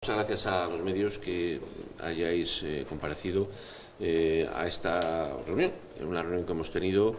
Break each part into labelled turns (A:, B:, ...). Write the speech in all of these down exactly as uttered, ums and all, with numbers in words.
A: Muchas gracias a los medios que hayáis eh, comparecido eh, a esta reunión, una reunión que hemos tenido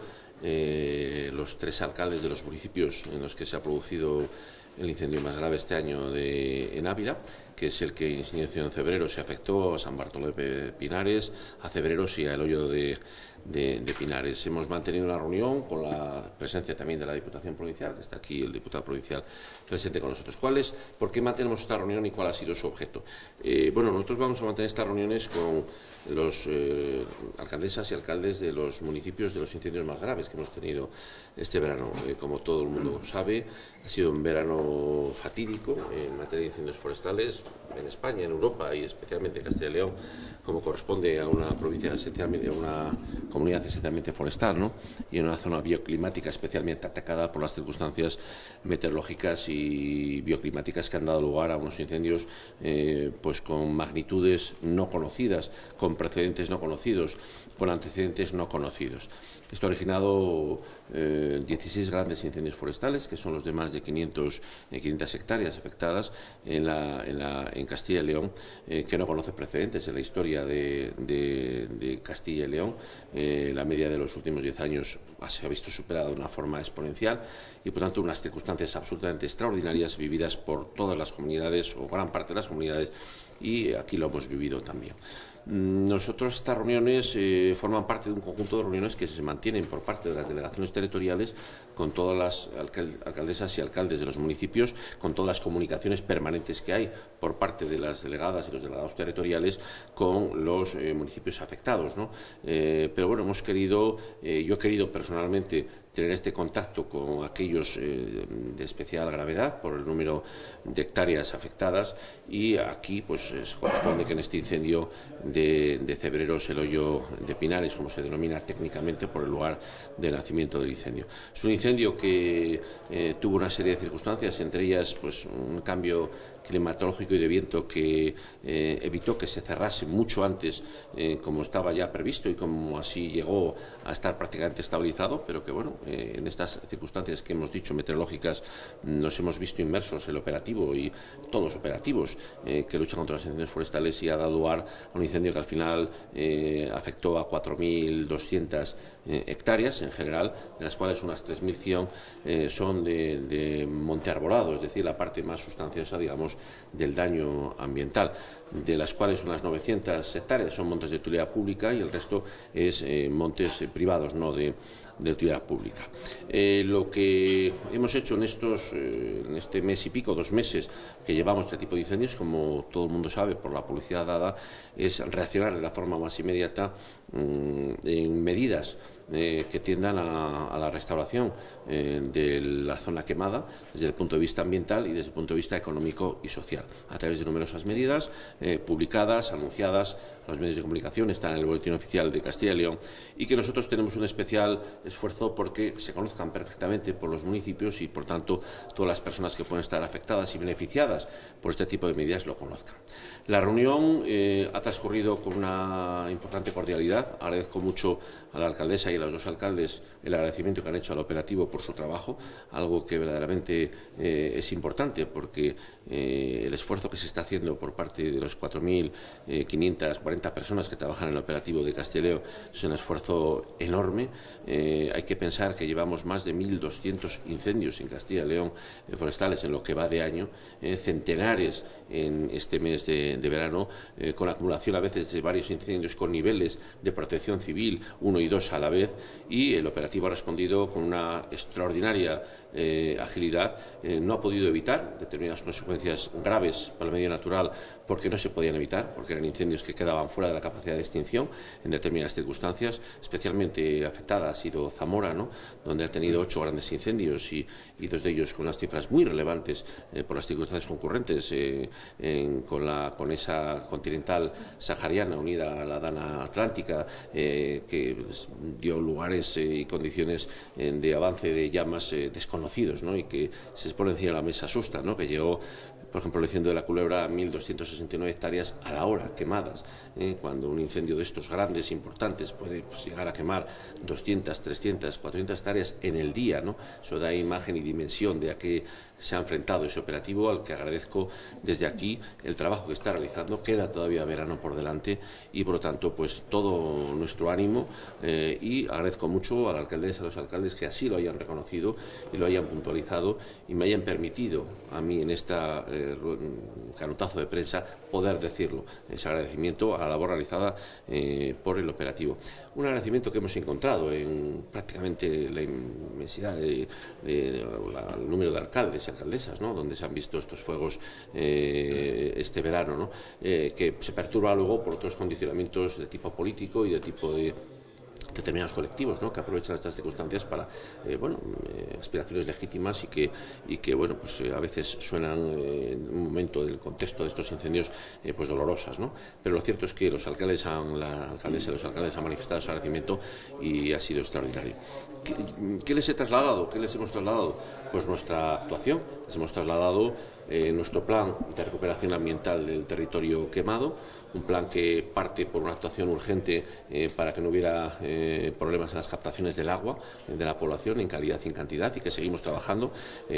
A: eh, los tres alcaldes de los municipios en los que se ha producido el incendio más grave este año de, en Ávila, que es el que inició en Cebreros se afectó a San Bartolomé de Pinares, a Cebreros y al Hoyo de, de, de Pinares. Hemos mantenido una reunión con la presencia también de la Diputación Provincial, que está aquí el diputado provincial presente con nosotros. ¿Cuál es, ¿Por qué mantenemos esta reunión y cuál ha sido su objeto? Eh, bueno, nosotros vamos a mantener estas reuniones con los eh, alcaldesas y alcaldes de los municipios de los incendios más graves que hemos tenido este verano. Eh, como todo el mundo sabe, ha sido un verano fatídico en materia de incendios forestales en España, en Europa y especialmente en Castilla y León, como corresponde a una provincia esencialmente, a una comunidad esencialmente forestal, ¿no? Y en una zona bioclimática especialmente atacada por las circunstancias meteorológicas y bioclimáticas que han dado lugar a unos incendios eh, pues con magnitudes no conocidas, con precedentes no conocidos, con antecedentes no conocidos. Esto ha originado eh, dieciséis grandes incendios forestales, que son los de más de quinientas hectáreas afectadas en, la, en, la, en Castilla y León, eh, que no conoce precedentes en la historia de, de, de Castilla y León. Eh, la media de los últimos diez años se ha visto superada de una forma exponencial y, por tanto, unas circunstancias absolutamente extraordinarias vividas por todas las comunidades o gran parte de las comunidades, y aquí lo hemos vivido también. Nosotros estas reuniones eh, forman parte de un conjunto de reuniones que se mantienen por parte de las delegaciones territoriales con todas las alcaldesas y alcaldes de los municipios, con todas las comunicaciones permanentes que hay por parte de las delegadas y los delegados territoriales con los eh, municipios afectados, ¿no? Eh, pero bueno, hemos querido, eh, yo he querido personalmente tener este contacto con aquellos eh, de especial gravedad por el número de hectáreas afectadas, y aquí pues se corresponde que en este incendio de, de Cebreros, el Hoyo de Pinares, como se denomina técnicamente por el lugar de nacimiento del incendio. Es un incendio que eh, tuvo una serie de circunstancias, entre ellas pues un cambio climatológico y de viento que eh, evitó que se cerrase mucho antes, eh, como estaba ya previsto y como así llegó a estar prácticamente estabilizado, pero que bueno, eh, en estas circunstancias que hemos dicho meteorológicas nos hemos visto inmersos el operativo y todos los operativos eh, que luchan contra los incendios forestales, y ha dado lugar a un incendio que al final eh, afectó a cuatro mil doscientas eh, hectáreas en general, de las cuales unas tres mil cien eh, son de, de monte arborado, es decir, la parte más sustanciosa, digamos, del daño ambiental, de las cuales unas novecientas hectáreas son montes de utilidad pública y el resto es eh, montes eh, privados, no de, de utilidad pública. Eh, lo que hemos hecho en, estos, eh, en este mes y pico, dos meses que llevamos este tipo de incendios, como todo el mundo sabe por la publicidad dada, es reaccionar de la forma más inmediata mmm, en medidas Eh, que tiendan a, a la restauración eh, de la zona quemada desde el punto de vista ambiental y desde el punto de vista económico y social, a través de numerosas medidas eh, publicadas, anunciadas a los medios de comunicación, están en el Boletín Oficial de Castilla y León, y que nosotros tenemos un especial esfuerzo porque se conozcan perfectamente por los municipios y, por tanto, todas las personas que pueden estar afectadas y beneficiadas por este tipo de medidas lo conozcan. La reunión eh, ha transcurrido con una importante cordialidad. Agradezco mucho a la alcaldesa y a los dos alcaldes el agradecimiento que han hecho al operativo por su trabajo, algo que verdaderamente eh, es importante, porque eh, el esfuerzo que se está haciendo por parte de los cuatro mil quinientas cuarenta personas que trabajan en el operativo de Castilla y León es un esfuerzo enorme. Eh, hay que pensar que llevamos más de mil doscientos incendios en Castilla y León eh, forestales en lo que va de año, eh, centenares en este mes de, de verano, eh, con acumulación a veces de varios incendios con niveles de protección civil uno y dos a la vez, y el operativo ha respondido con una extraordinaria eh, agilidad. Eh, no ha podido evitar determinadas consecuencias graves para el medio natural porque no se podían evitar, porque eran incendios que quedaban fuera de la capacidad de extinción en determinadas circunstancias. Especialmente afectada ha sido Zamora, ¿no?, donde ha tenido ocho grandes incendios y, y dos de ellos con unas cifras muy relevantes eh, por las circunstancias concurrentes eh, en, con, la, con esa continental sahariana unida a la Dana Atlántica, eh, que pues, dio lugares eh, y condiciones eh, de avance de llamas eh, desconocidos, ¿no?, y que se expone encima de la mesa asusta, ¿no?, que llegó, por ejemplo, el incendio de la Culebra a mil doscientas sesenta y nueve hectáreas a la hora quemadas, eh, cuando un incendio de estos grandes, importantes, puede pues, llegar a quemar doscientas, trescientas trescientas, cuatrocientas hectáreas en el día, ¿no? Eso da imagen y dimensión de a qué se ha enfrentado ese operativo, al que agradezco desde aquí el trabajo que está realizando. Queda todavía verano por delante y, por lo tanto, pues todo nuestro ánimo eh, y agradezco mucho a la alcaldesa, a los alcaldes que así lo hayan reconocido y lo hayan puntualizado y me hayan permitido a mí en esta eh, canotazo de prensa poder decirlo. Ese agradecimiento a la labor realizada eh, por el operativo. Un agradecimiento que hemos encontrado en prácticamente la inmensidad de, de, de la, el número de alcaldes y alcaldesas, ¿no? Donde se han visto estos fuegos eh, este verano, ¿no? eh, que se perturba luego por otros condicionamientos de tipo político y de tipo de determinados colectivos, ¿no? Que aprovechan estas circunstancias para eh, bueno, eh, aspiraciones legítimas y que, y que bueno, pues, eh, a veces suenan eh, en un momento del contexto de estos incendios eh, pues dolorosas, ¿no? Pero lo cierto es que los alcaldes han, la alcaldesa y los alcaldes han manifestado su agradecimiento y ha sido extraordinario. ¿Qué, ¿Qué les he trasladado? ¿Qué les hemos trasladado? Pues nuestra actuación. Les hemos trasladado eh, nuestro plan de recuperación ambiental del territorio quemado, un plan que parte por una actuación urgente eh, para que no hubiera eh, problemas en las captaciones del agua eh, de la población en calidad y en cantidad, y que seguimos trabajando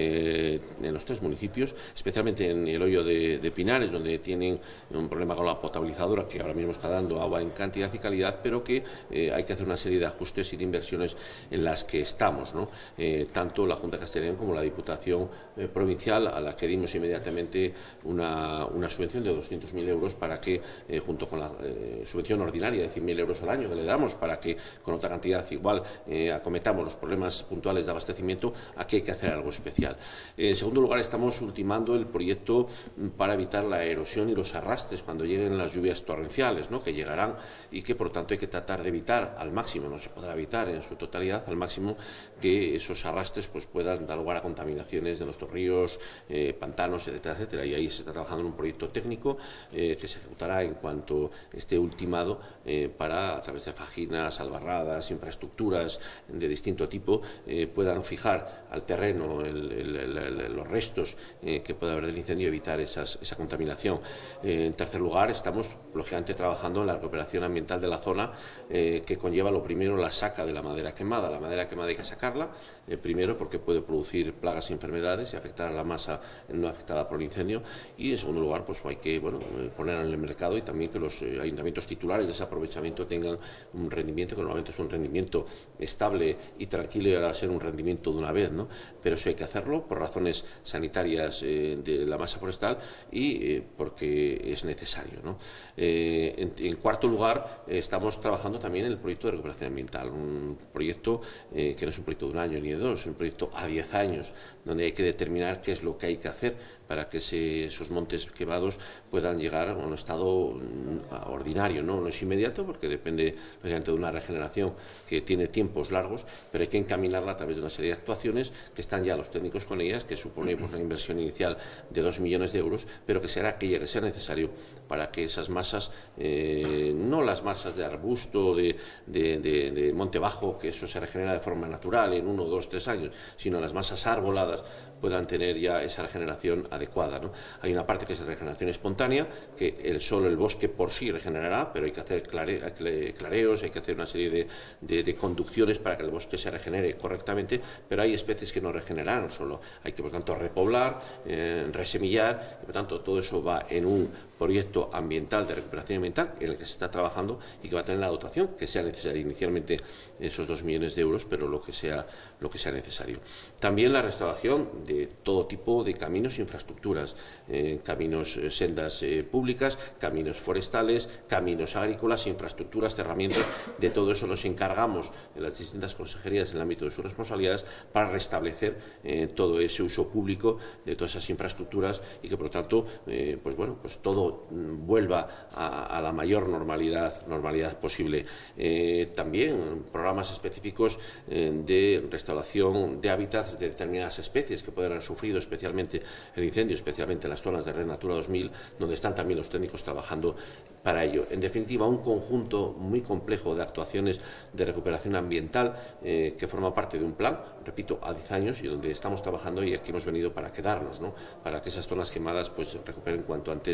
A: eh, en los tres municipios, especialmente en el hoyo de, de Pinares, donde tienen un problema con la potabilizadora que ahora mismo está dando agua en cantidad y calidad, pero que eh, hay que hacer una serie de ajustes y de inversiones en las que estamos, ¿no? Eh, tanto la Junta de Castilla y León como la Diputación eh, Provincial, a la que dimos inmediatamente una, una subvención de doscientos mil euros para que Eh, junto con la eh, subvención ordinaria de cien mil euros al año que le damos para que con otra cantidad igual eh, acometamos los problemas puntuales de abastecimiento, aquí hay que hacer algo especial. Eh, en segundo lugar, estamos ultimando el proyecto para evitar la erosión y los arrastres cuando lleguen las lluvias torrenciales, ¿no? Que llegarán y que por tanto hay que tratar de evitar al máximo, no se podrá evitar en su totalidad, al máximo que esos arrastres pues, puedan dar lugar a contaminaciones de nuestros ríos, eh, pantanos, etcétera, etcétera. Y ahí se está trabajando en un proyecto técnico eh, que se ejecutará en cuanto esté ultimado eh, para, a través de fajinas, albarradas, infraestructuras de distinto tipo, eh, puedan fijar al terreno el, el, el, el, los restos eh, que pueda haber del incendio y evitar esas, esa contaminación. Eh, en tercer lugar, estamos lógicamente trabajando en la recuperación ambiental de la zona, eh, que conlleva lo primero la saca de la madera quemada. La madera quemada hay que sacarla, eh, primero porque puede producir plagas y enfermedades y afectar a la masa no afectada por el incendio, y en segundo lugar pues hay que bueno, ponerla en el mercado y también que los eh, ayuntamientos titulares de ese aprovechamiento tengan un rendimiento que normalmente es un rendimiento estable y tranquilo, y ahora va a ser un rendimiento de una vez, ¿no? Pero eso hay que hacerlo por razones sanitarias eh, de la masa forestal y eh, porque es necesario, ¿no? Eh, en, en cuarto lugar, eh, estamos trabajando también en el proyecto de recuperación ambiental, un proyecto eh, que no es un proyecto de un año ni de dos, es un proyecto a diez años, donde hay que determinar qué es lo que hay que hacer para que ese, esos montes quemados puedan llegar a un estado ordinario, ¿no? No es inmediato porque depende obviamente de una regeneración que tiene tiempos largos, pero hay que encaminarla a través de una serie de actuaciones que están ya los técnicos con ellas, que supone pues, una inversión inicial de dos millones de euros, pero que será aquella que sea necesario para que esas masas, eh, no las masas de arbusto, de, de, de, de monte bajo, que eso se regenera de forma natural en uno, dos, tres años, sino las masas arboladas puedan tener ya esa regeneración adecuada, ¿no? Hay una parte que es de regeneración espontánea, que el solo el bosque por sí regenerará, pero hay que hacer clare, clareos, hay que hacer una serie de, de, de conducciones para que el bosque se regenere correctamente, pero hay especies que no regeneran solo, hay que por tanto repoblar, eh, resemillar, y por tanto todo eso va en un proyecto ambiental de recuperación ambiental en el que se está trabajando y que va a tener la dotación que sea necesaria, inicialmente esos dos millones de euros, pero lo que sea, lo que sea necesario. También la restauración de todo tipo de caminos e infraestructuras, eh, caminos, eh, sendas eh, públicas, caminos forestales, caminos agrícolas, infraestructuras, cerramientos, de todo eso nos encargamos en las distintas consejerías en el ámbito de sus responsabilidades para restablecer eh, todo ese uso público de todas esas infraestructuras y que por lo tanto eh, pues bueno, pues todo vuelva a, a la mayor normalidad, normalidad posible. Eh, también programas específicos eh, de restauración de hábitats de determinadas especies que pueden haber sufrido especialmente el incendio, especialmente en las zonas de Red Natura dos mil, donde están también los técnicos trabajando para ello. En definitiva, un conjunto muy complejo de actuaciones de recuperación ambiental eh, que forma parte de un plan, repito, a diez años y donde estamos trabajando y aquí hemos venido para quedarnos, ¿no? Para que esas zonas quemadas pues recuperen cuanto antes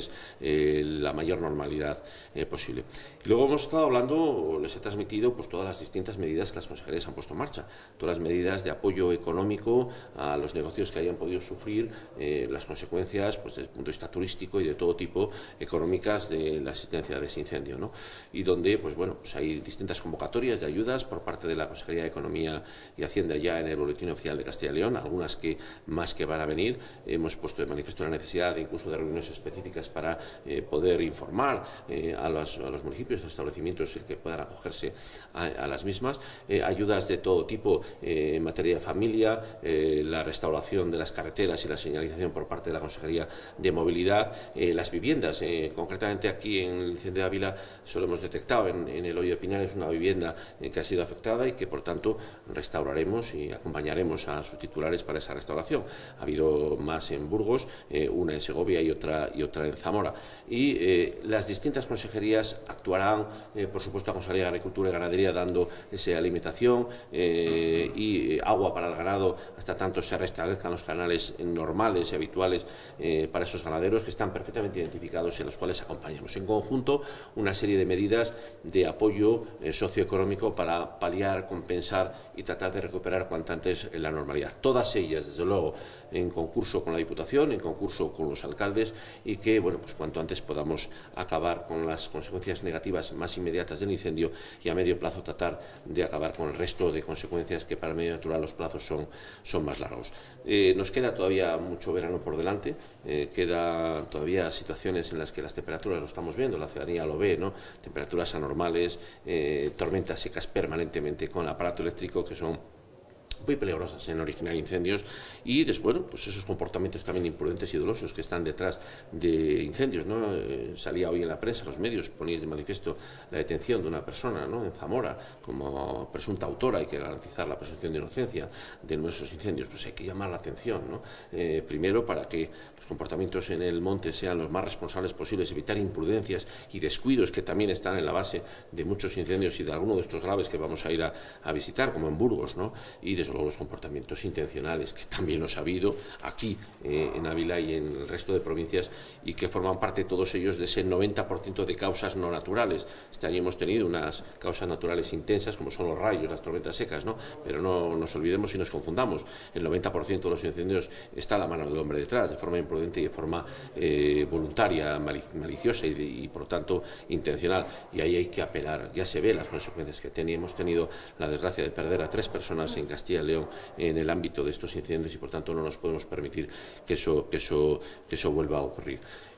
A: eh, la mayor normalidad eh, posible. Y luego hemos estado hablando, les he transmitido pues, todas las distintas medidas que las consejerías han puesto en marcha, todas las medidas de apoyo económico a los negocios que hayan podido sufrir eh, las consecuencias pues, desde el punto de vista turístico y de todo tipo económicas de la asistencia de ese incendio, ¿no? Y donde pues, bueno, pues hay distintas convocatorias de ayudas por parte de la Consejería de Economía y Hacienda ya en el Boletín Oficial de Castilla y León, algunas que más que van a venir. Hemos puesto de manifiesto la necesidad de incluso de reuniones específicas para eh, poder informar eh, a, los, a los municipios, a los establecimientos que puedan acogerse a, a las mismas. Eh, ayudas de todo tipo eh, en materia de familia, eh, la restauración de las carreteras y la señalización por parte de la Consejería de Movilidad, eh, las viviendas. Eh, concretamente aquí en el incendio de Ávila solo hemos detectado en, en el Hoyo de Pinares una vivienda eh, que ha sido afectada y que por tanto restauraremos y acompañaremos a sus titulares para esa restauración. Ha habido más en Burgos, eh, una en Segovia y otra, y otra en Zamora. Y eh, las distintas consejerías actuarán, eh, por supuesto, la Consejería de Agricultura y Ganadería dando esa alimentación eh, y eh, agua para el ganado hasta tanto se restablezcan los canales normales y habituales eh, para esos ganaderos que están perfectamente identificados y en los cuales acompañamos. En conjunto, una serie de medidas de apoyo eh, socioeconómico para paliar, compensar y tratar de recuperar cuanto antes la normalidad. Todas ellas, desde luego, en concurso con la Diputación, en concurso con los alcaldes y que, bueno, pues cuanto antes podamos acabar con las consecuencias negativas más inmediatas del incendio y a medio plazo tratar de acabar con el resto de consecuencias que para el medio natural los plazos son, son más largos. Eh, nos queda todavía mucho verano por delante, eh, queda todavía situaciones en las que las temperaturas, lo estamos viendo, la ciudadanía lo ve, ¿no? Temperaturas anormales, eh, tormentas secas permanentemente con aparato eléctrico que son muy peligrosas en originar incendios y después pues esos comportamientos también imprudentes y dolosos que están detrás de incendios, ¿no? Eh, salía hoy en la prensa, los medios poníais de manifiesto la detención de una persona, ¿no? En Zamora como presunta autora. Hay que garantizar la presunción de inocencia de nuestros incendios, pues hay que llamar la atención, ¿no? Eh, primero para que los comportamientos en el monte sean los más responsables posibles, evitar imprudencias y descuidos que también están en la base de muchos incendios y de algunos de estos graves que vamos a ir a, a visitar, como en Burgos, ¿no? Y desde luego los comportamientos intencionales que también los ha habido aquí eh, en Ávila y en el resto de provincias y que forman parte todos ellos de ese noventa por ciento de causas no naturales. Este año hemos tenido unas causas naturales intensas como son los rayos, las tormentas secas, ¿no? Pero no nos olvidemos y nos confundamos. El noventa por ciento de los incendios está a la mano del hombre detrás, de forma imprudente y de forma eh, voluntaria, maliciosa y, de, y por lo tanto intencional. Y ahí hay que apelar. Ya se ve las consecuencias que ten, hemos tenido la desgracia de perder a tres personas en Castilla y León en el ámbito de estos incendios y por tanto no nos podemos permitir que eso, que eso, que eso vuelva a ocurrir.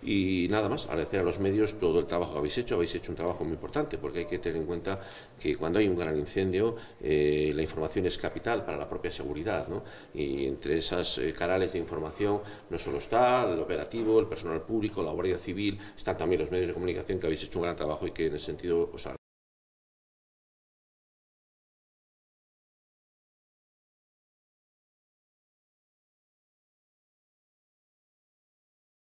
A: Y nada más, agradecer a los medios todo el trabajo que habéis hecho. Habéis hecho un trabajo muy importante porque hay que tener en cuenta que cuando hay un gran incendio eh, la información es capital para la propia seguridad, ¿no? Y entre esos eh, canales de información no solo está el operativo, el personal público, la Guardia Civil, están también los medios de comunicación que habéis hecho un gran trabajo y que en ese sentido os agradezco.